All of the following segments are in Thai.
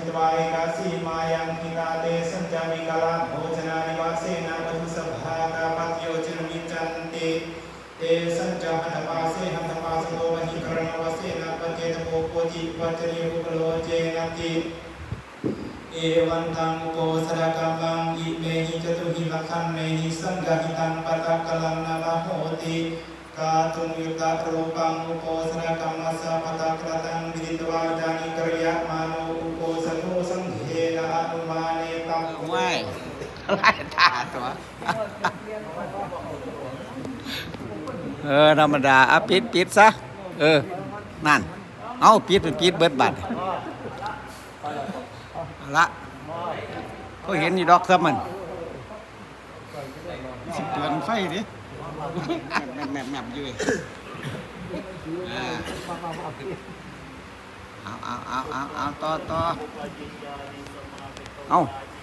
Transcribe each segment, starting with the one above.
ตวาเอกาสีมายังกิกาเตสัญจามิกาลโภชนานิวาเสนาวัตุสัพพากาปัตโยจนมิจันติเตสัญจาหัตถปาเสหัตถปาสโตมหิกรณวเสนาปเจตโภโกจิปัจจริยุปโลเจนติเอวันตังโกสระกัมบังอิเมหิจตุหิลักขันเมหิสังฆหิตังปะตะกลังนาลโหติกาตุงยุตตะรูปังอุโกสระกัมมัสสะปะตะกะตังวิริตวาจานิกริยะมาโนอุโกสโนสังเขนะอนุมาเนตัมไม่ไล่ตาตัวธรรมดาอ่ะปิดซะนั่นเอาปิดเบิดบัดละเขาเห็นนี่ดอกซะมันสิเตือนไฟดิแมบอยู่เอาต่อเอา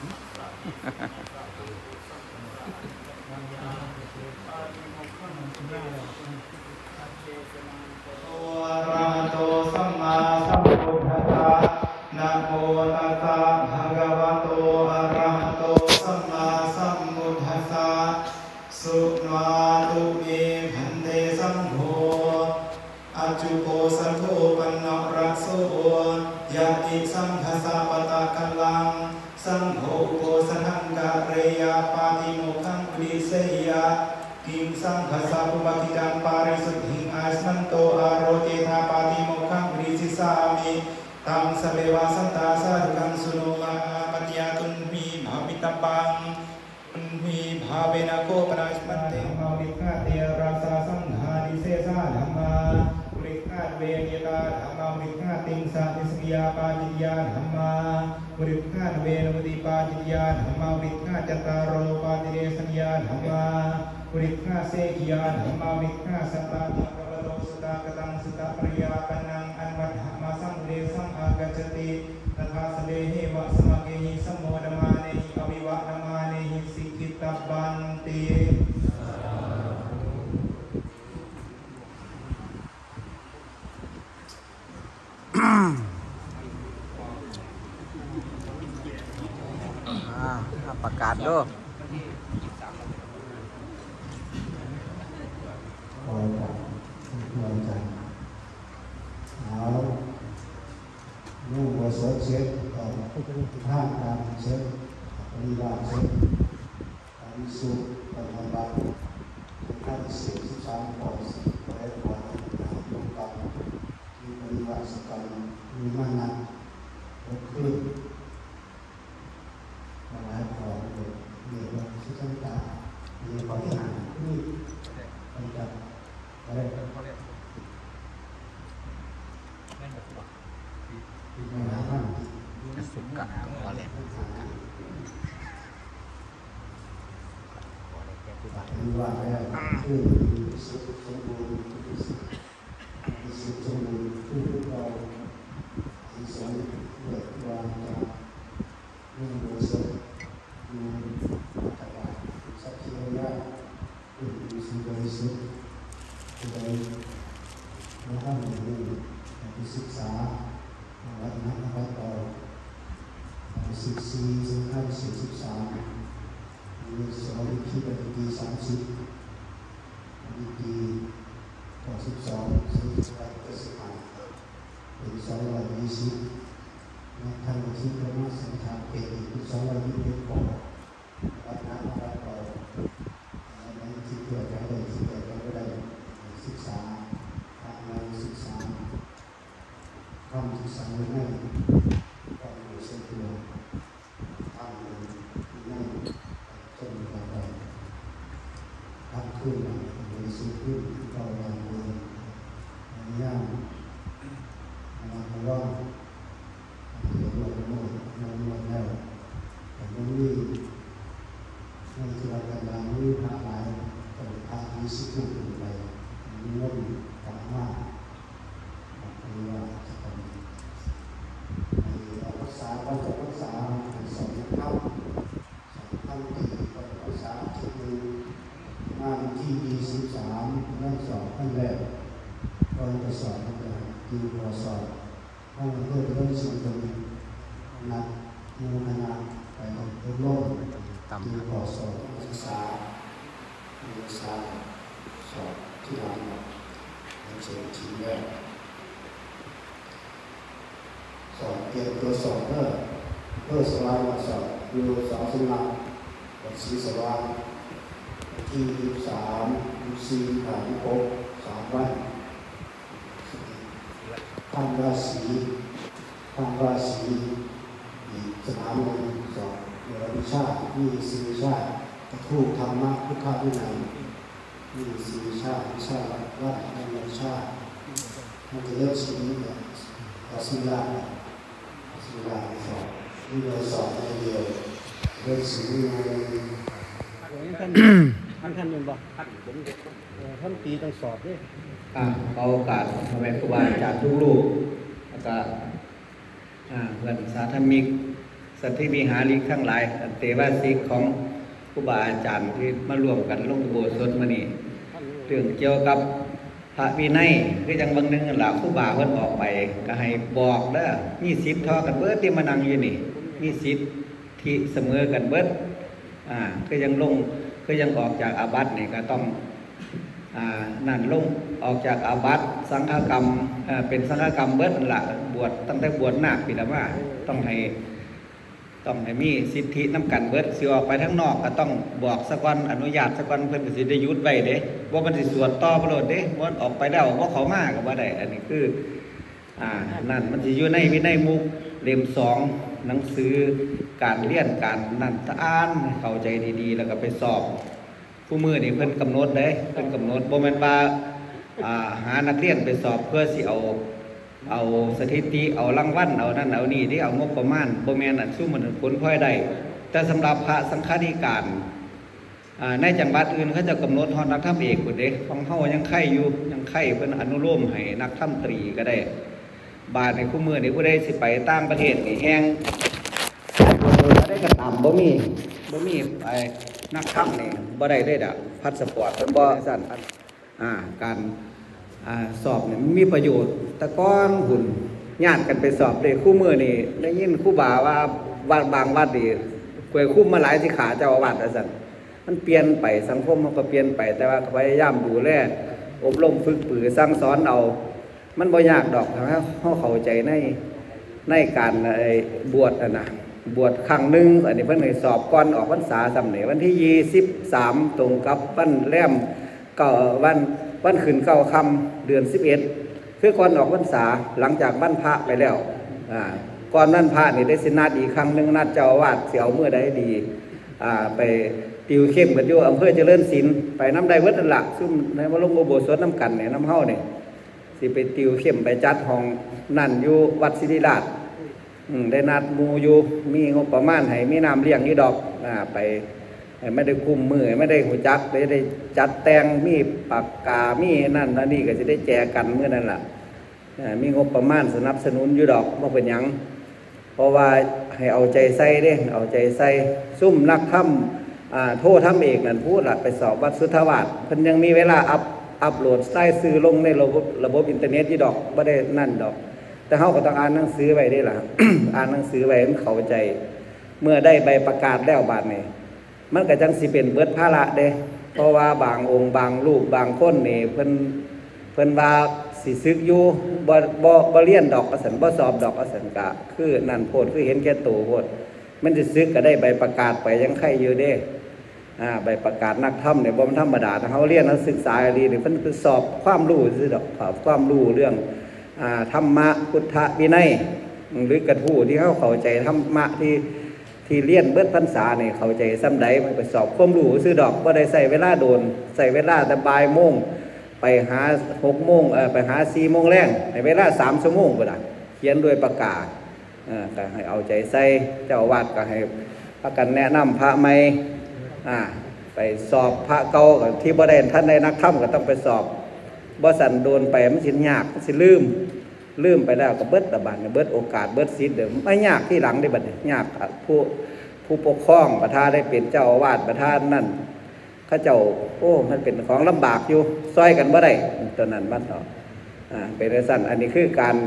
อะระหะโตสัมมาสัมพุทธัสสะนะโมตัสสะภะคะวะโตอะระหะโตสัมมาสัมพุทธัสสะสุนาตุเมขันเตสัมโฆอัจจุโกสัทโธปันนรัสโสยะติสังฆสะปะตะกัลลังสังโฆโกสัทังกะเรยะปาติโมกขังวิเสยะกิมสังฆสะปุปติตังปาริสุทธิอาสันโตอาโรเจธาปาติโมกขังวิสิสามิตังสเบวาสันตาสาธุกังสุโนวาปัญญาตุนมีภาวิตปังมีภาเวนะโกปนาสมันเตมาวิฆาเตรัสสะสังฆานิเสสะธัมมาวิฆาเวเยตาธัมมาวิฆาติงสะนิสกิยาปาจิยาธัมมาวิฆาเวนมุติปาจิยาธัมมาวิฆาจตารโรปาติเดสัญญาธัมมาวิฆาเสกิยาธัมมาวิฆาสัตตาติกวโลสุตากตังสุตปริยาปนังอันวัฏหมาสังเดสังอากัจจติตถาสเดหิวะสมะเกหิสมโมดมาเนหิอวิวะนมาเนหิสิกิตบันติประกาศด้วยนุ่งหัวเสื้อเช็ดท่าการเช็ดปฏิบัติเช็ดปฏิสุปฏิบัติท่านเสียที่สามปอดและปอดทุกกรรมที่ปฏิบัติสักการมีมากนักก็คือหลายขอเดี๋ยวที่ตั้งตาเดี๋ยวขอที่หางนี่มันจะอะไรสุกะพอแล้วคือว่าแล้วคือสุขสมบูรณ์สุขสมบูรณ์คือเราที่สอนเกิดวางจากเรื่องโดยสดดูตลาดสักทีระยะคือสิ่งโดยสุดโดยเราทำอย่างนี้ศึกษาวัฒนธรรมต่อ14 มีสอนที่ปฏิ30ปฏิต่อ12เป็น220นักธรรมที่ประมาณสังฆาเป็น221ก่อนวัฒนธรรมต่อในที่เกิดจากใดที่เกิดจากใดศึกษาทางในศึกษาคำศึกษาในความรู้สึกตัวทำในจนกระทั่งทำขึ้นในสิ่งที่เราวางไว้ในย่างมาเพราะว่าเดี๋ยวเราโน้ตแล้วแต่ไม่มีในที่เรากำลังมีพระหลายแต่พระมีสิ่งที่ไปมีเงินกำมากคือว่ารักษาเราจะรักษาสอนเข้าท่านที่รักษาที่คืองานที่23นั่นสอนท่านแรกก่อนจะสอนท่านที่พอสอนห้องเพื่อเรื่องสิ่งตรงในนักมูลนาไปอบรมที่ขอสอนศึกษาสอบที่ร้านเชิญทีแรกสอนเตรียมตัวสอบเพื่อสว่างมาสอบดูสองสมัครวันศรีสว่างที่23 24 3 วันข้างราศีอีกสนามหนึ่งสอบวิชา24 วิชากระทู้ธรรมะพุทธวินัย24 วิชาวัดวิชามันจะเลือกสิ่งนี้เนี่ยสิ่งแรกสอบนี่เราสอบในเดียวเลือกสิ่งนี้ท่านยังบอกท่านปีต้องสอบด้วยเอาโอกาสทำให้ครูบาอาจารย์ทุกรูปแล้วก็เพื่อนสาธมิกสัตธิวิหาริกทั้งหลายเตวาสิกของครูบาอาจารย์ที่มาร่วมกันลงอุโบสถมานี่เรื่องเกี่ยวกับพระวินัยคือจังบางนึงหล่ะครูบาเพิ่นออกไปก็ให้บอกเด้อมีสิทธิ์เท่ากันเบิดที่มานั่งอยู่นี่มีสิทธิ์ที่เสมอกันเบิดคือยังออกจากอาบัตินี่ก็ต้องนั่นลงออกจากอาบัติสังฆกรรมเป็นสังฆกรรมเบิดนั่นล่ะบวชตั้งแต่บวชนาคปีละว่าต้องให้มีสิทธิน้ำกันเบิดสิออกไปทั้งนอกก็ต้องบอกสักวันอนุญาตสักวันเพิ่นก็สิได้ยุดไว้เด้บ่มันสิสวดต่อบ่โลดเด้บ่ออกไปแล้วบ่เข้ามาก็บ่ได้อันนี้คือนั่นมันสิอยู่ในวินัยมุกเล่ม2หนังสือการเรียนการนั่นอ่านเข้าใจดีๆแล้วก็ไปสอบผู้มือนี่เพิ่นกำหนดเด้เพิ่นกำหนดบ่แม่นว่าหานักเรียนไปสอบเพื่อสิเอาสถิติเอารางวัลเอานั่นเอานี่ที่เอางบประมาณบ่แม่นอันสู้มันผลพลอยได้แต่สำหรับพระสังฆาธิการในจังหวัดอื่นเขาจะกำหนดฮอดนักธรรมเอกพุ่นเด้ของเฮายังไข่อยู่ยังไข่เพิ่นอนุโลมให้นักธรรมตรีก็ได้บาดในคู่มือนี่ผู้ใดสิไปต่างประเทศนี่แฮงได้ก็ตามบ่มีไอ้นักธรรมนี่บ่ได้เลยดอกพาสปอร์ตเพิ่นบ่สั่นการสอบเนี่ยมีประโยชน์แต่ก้อนหุ่นญาติกันไปสอบเลยคู่มือนี่ได้ยินครูบาว่าวัดบางวัดนี่กวยคุ้มมาหลายสิขาเจ้าอาวาสสั่นมันเปลี่ยนไปสังคมมันก็เปลี่ยนไปแต่ว่าพยายามดูแลอบรมฝึกฝือสร้างสอนเอามันบ่ยากดอกนะเขาเข้าใจในการบวชนะบวชครั้งหนึ่งอันนี้เพิ่นให้สอบก่อนออกพรรษาสำเร็จวันที่23ตรงกับวันแรมก็วันขึ้น9 ค่ำเดือน11คือก่อนออกพรรษาหลังจากวันพระไปแล้วก่อนวันพระนี่ได้สินัดอีกครั้งหนึ่งนัดเจ้าอาวาสสิเอามื้อใดดีไปติวเข้มกันอยู่อำเภอเจริญศิลป์ไปน้ำได้เวิร์ดนั่นละซุ่มในมาลงอุโบสถน้ำกันเนี่ยน้ำเฮ้าเนี่ยสิไปติวเข้มไปจัดห้องนั่นอยู่วัดศิริราชได้นัดมูอยู่มีงบประมาณให้มีน้ำเลี้ยงนี่ดอกไปไม่ได้คุมมือไม่ได้หูจักได้จัดแต่งมีปากกามีนั่นนี่ก็จะได้แจกันเมื่อนั่นแหละมีงบประมาณสนับสนุนอยู่ดอกว่าเป็นหยังเพราะว่าให้เอาใจใส่เด้เอาใจใส่ซุ่มนักถ้ำโทษทำเอกนั่นพูดละไปสอบวัดสุทธาวาสเพิ่นยังมีเวลาอัพโหลดใส่ซื้อลงในระบบอินเทอร์เน็ตที่ดอกไม่ได้นั่นดอกแต่เขาก็ต้องอ่านหนังสือไว้ได้ล่ะ อ่านหนังสือไว้มันเข้าใจเมื่อได้ใบประกาศแล้วบาดนี้มันก็จังสิเป็นเบิดภาระเด้เพราะว่าบางองค์บางรูปบางคนนี่เพิ่นว่าสิซึกอยู่บ่เรียนดอกอสันบ่สอบดอกอสันกะคือนั่นโพดคือเห็นแก่ตัวโพดมันจะซึกก็ได้ใบประกาศไปยังไข่อยู่เด้ใบประกาศนักธรรมเนี่ยบ่มันธรรมดาถ้าเขาเรียนเขาศึกษาดีนี่เพิ่นคือสอบความรู้ซื่อดอกความรู้เรื่องธรรมะพุทธวินัยหรือกระทู้ที่เขาเข้าใจธรรมะที่เรียนเบิดพรรษาเนี่ยเข้าใจซ้ำใดมันไปสอบความรู้ซื้อดอกบ่ได้ใส่เวลาโดนใส่เวลาแต่บ่ายโมงไปหา6 โมงไปหา4 โมงแรงในเวลา3 ชั่วโมงก็ได้เขียนด้วยปากกาก็ให้เอาใจใส่เจ้าอาวาสก็ให้พากันแนะนำพระใหม่ไปสอบพระเก่าที่บ่ได้ท่านได้นักธรรมก็ต้องไปสอบบ่สั่นโดนไปมันสิยากมันสิลืมไปแล้วก็เบิดตะบัดเบิดโอกาสเบิดสิทธิ์เด้อไม่ยากที่หลังได้บัดนี้ยากผู้ปกครองประธานได้เป็นเจ้าอาวาสประธานนั่นเขาเจ้ามันเป็นของลำบากอยู่ซอยกันบ่ได้ตอนนั้นบ้านต่อเป็นสั่นอันนี้คือการ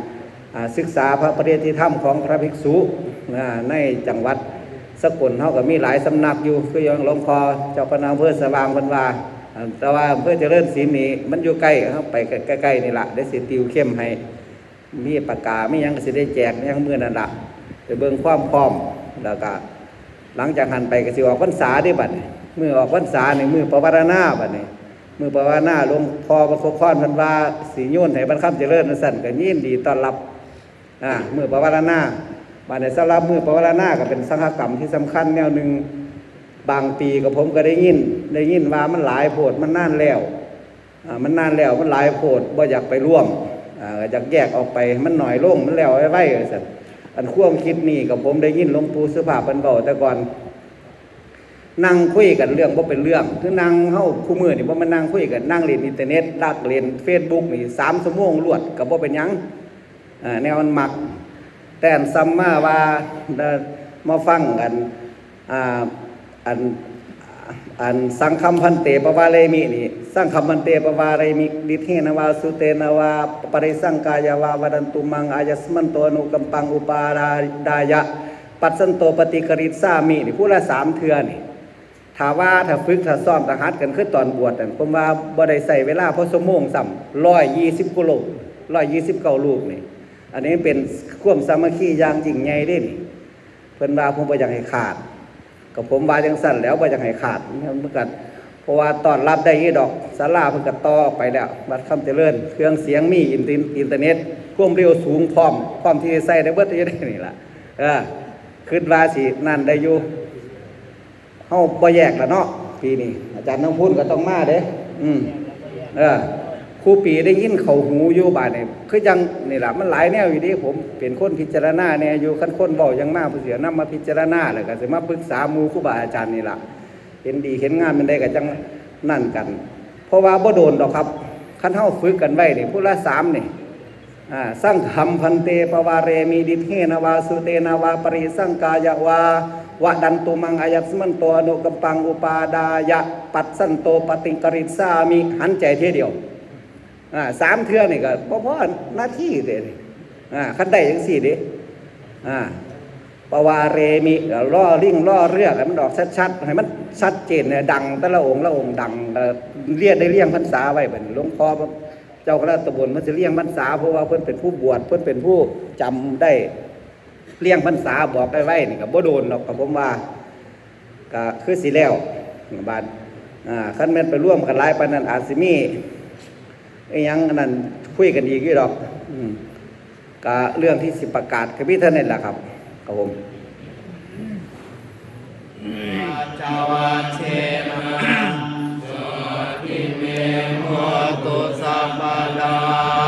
ศึกษาพระปริยัติธรรมของพระภิกษุในจังหวัดสกลเขาก็มีหลายสำนักอยู่คืออย่างหลวงพ่อเจ้าคณะอำเภอสว่างพันวาแต่ว่าอำเภอเจริญศรีนี้มันอยู่ใกล้เขาไปใกล้ๆนี่แหละได้สิติวเข้มให้มีปากกาไม่ยังก็สิได้แจกไม่ยังมือนั่นละไปเบิ่งความพร้อมแล้วก็หลังจากหันไปก็สิออกพรรษาได้บัดมือออกพรรษาในมือปวารณาบัดนี้มือปวารณาหลวงพ่อประสบพรพันวาสีโยนให้บรรคับเจริญสั่นก็ยินดีต้อนรับมือปวารณาบัดนี้สำหรับมือปวารณาก็เป็นสังฆกรรมที่สำคัญแนวหนึ่งบางปีกับผมก็ได้ยินว่ามันหลายโพดมันนานแล้วมันนานแล้วมันหลายโพดบ่อยากไปร่วมอยากแยกออกไปมันหน่อยลงมันแล้วไว้สั่นอันความคิดนี่กับผมได้ยินหลวงปู่สุภาพเป็นเบาแต่ก่อนนั่งคุยกันเรื่องว่าเป็นเรื่องคือนั่งเข้าคู่มือนี่ว่ามันนั่งคุยกันนั่งเล่นอินเทอร์เน็ตลากเล่นเฟซบุ๊กนี่3 ชั่วโมงรวดกับว่าเป็นยังแนวมันมักแต่ซัมมาว่ามาฟังกันอันสังคัมพันเตปวาเรมินี่สังคัมพันเตปวาเรมิดิเทนวาสุเตนวาปริสังกายวาวดันตุมังอายัสมันโตนุกัมปังอุปาดายะปัสสันโตปฏิกริสามินี่ผู้ละ3 เทื่อนี่ถ้าว่าถ้าฝึกถ้าซ้อมถ้าหัดกันคือตอนบวชแต่ผมว่าบ่ได้ใส่เวลาเพราะชั่วโมงซ้ำ120 กิโล129 ลูกนี่อันนี้เป็นความสามัคคีอย่างยิ่งใหญ่เด้นี่เพิ่นว่าผมบ่อยากให้ขาดกับผมว่าจังสั่นแล้วบ่อยากให้ขาดเหมือนกันเพราะว่าตอนรับได้ยี่ดอกศาลาเพิ่นก็ต่อไปแล้ววัดคำเจริญเครื่องเสียงมีอินเทอร์เน็ตความเร็วสูงพร้อมที่ใส่ได้เบิดอยู่ได้นี่ล่ะคิดว่าสินั่นได้อยู่เฮาบ่แยกแล้วเนาะปีนี้อาจารย์น้องพูนก็ต้องมาเด้ครูปีได้ยินเขาหูอยู่บาดนี่คือยังนี่ล่ะมันหลายแนวอยู่ดิผมเป็นคนพิจารณาแนวอยู่คันคนเว้ายังมาผู้เสียนำมาพิจารณาแล้วก็สิมาปรึกษาหมู่ครูบาอาจารย์นี่ล่ะเห็นดีเห็นงามมันได้ก็จังนั่นกันเพราะว่าบ่โดนดอกครับคันเฮาฝึกกันไว้นี่ผู้ละ3นี่สังคัมพันเตปวาเรมิดิเทนวาสุเตนวาปริสังกายวาวะดันตุมังอายัสมันโตอนุกัมปังอุปาดายะปัสสันโตปฏิกริสามิหันใจเทียเดียว3 เทื่อนี่ก็พอหน้าที่เด้คันได้จังซี่เด้ปวาเรมิล่อลิ่งล่อเรือให้มันออกชัดๆให้มันชัดเจนเนี่ยดังแต่ละองค์ดังเรียกได้เลี้ยงพรรษาไว้บัดหลวงพ่อเจ้าคณะตำบลมันจะเลี้ยงพรรษาเพราะว่าเพิ่นเป็นผู้บวชเพิ่นเป็นผู้จำได้เลี้ยงพรรษาบอกได้ไว้นี่ก็บ่โดนหรอกกับผมว่าก็คือสิแล้วบาดคันแม่นไปร่วมกันหลายปานนั้นอาจสิมียังอันนั้นคุยกันอีกอยู่ดอกก็เรื่องที่สิประกาศกับพี่ท่านนี่แหละครับผมจาวาเชนะโสติเมโหตุสัพพดา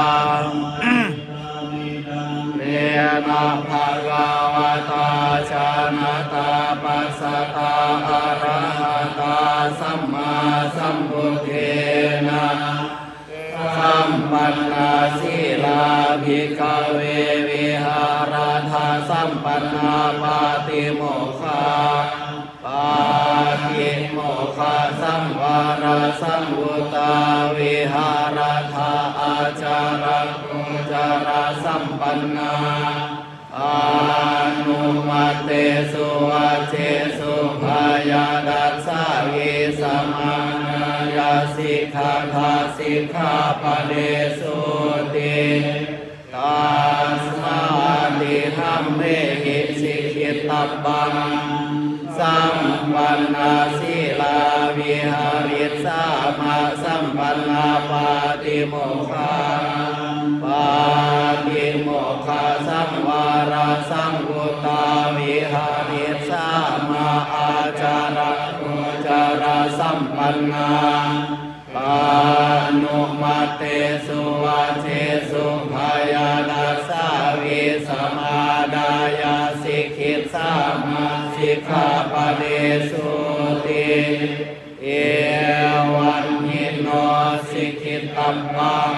เมนะภะคะวะตาชานะตาปัสสะตาอะระหะตาสัมมาสัมพุทเทนะสัมปันนาสีลาภิกขเววิหารธาสัมปันนาปาติโมกขาปาติโมกขาสัมวาราสัมวุตาวิหารธาอาจาระกุจาระสัมปันนาอานุมัตเตสุวัจเจสุภายาดัสสาวิสมานาญาสิกขาทาสิกขาปะเดสุติตาสาติธัมเมหิสิกิตตับบังสัมปันนาสีลาวิหาริสามาสัมปันนาปาติโมกขาปาติโมกขาสัมวาราสัมวุตาวิหาริสามาอาจาระกุจาระสัมปันนาปานุมัตเตสุวัจเจสุภายานัสสาวิสมาดายาสิกขิสามาสิกขาปะเดสุติเอวันยิโนสิกขิตัมมัง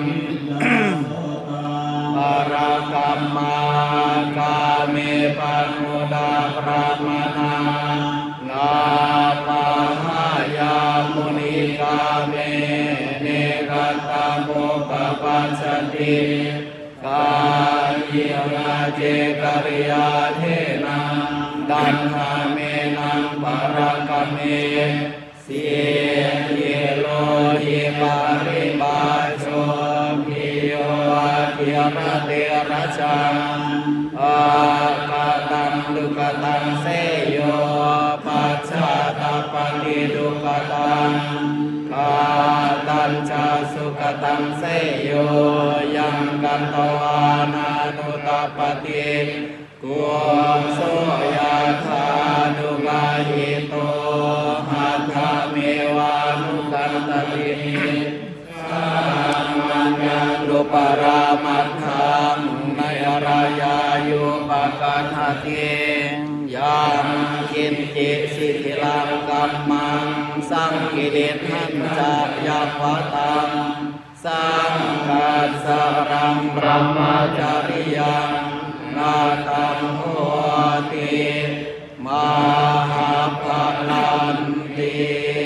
ปรกัมมากาเมปันมุดาพระมนานาปาหายามุนิกาเมเนกัตตาโมปปัสสติกายิราเจกริยาเทนะดันหาเมนังปารังกเมสีเยโลหิปาริบาโชภิโยภิรเตระชังอากาตังลุกตังเสโยปัจฉาตาปันติดุกตังกาตัญชาสุขตังเสโยยังกันตวานานุตปฏิกุโสยธานุกาหิโตหัตถเมวานุกันตติสัมมัญญุปรามัตถังในอรายายุปกันหติยังกินจิสิทธิลังกัมมังสังกิเลหันจะยัพวตังสังกัสสรังบรมจาริยังนาตังโหติมหาภลันติ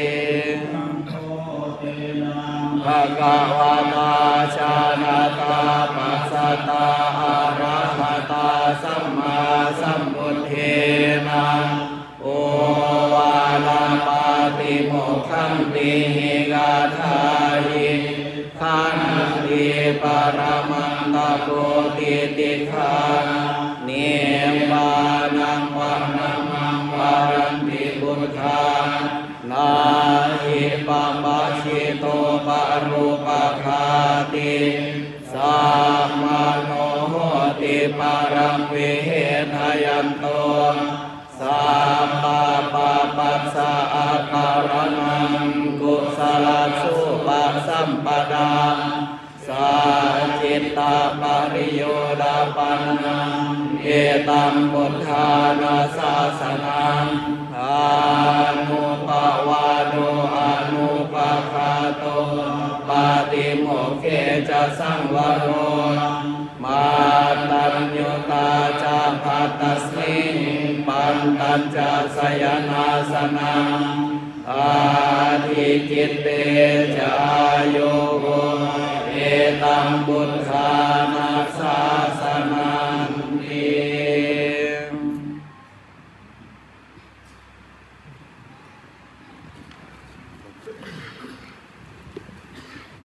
ภะคะวะตาชานาตาปัสสตาอะระหะตาสัมมาสัมพุทเทนะโอวาลาปาติโมกขันติหิกาทาหิขันติปรมังตะโกติติขังเนปานังวะนังมังวารันติบุตถังนาหิปัมปะชิโตปะรูปะคาติสัมมาโนโหติปารังวิเหทยันโตสัมมาปะปัสสะอาการนังกุศลสุปะสัมปดาสัจจิตตปริโยดาปันนังเอตัมพุทธานาสาสนังอานุปวาโนอานุปคาโตปาติโมกเขจะสังวโรมาตัญญุตาจาภัตตัสมิงปันตัญจสยนาสนังอาทิจิตเตจาโยโกเอตัมบุทธานาสา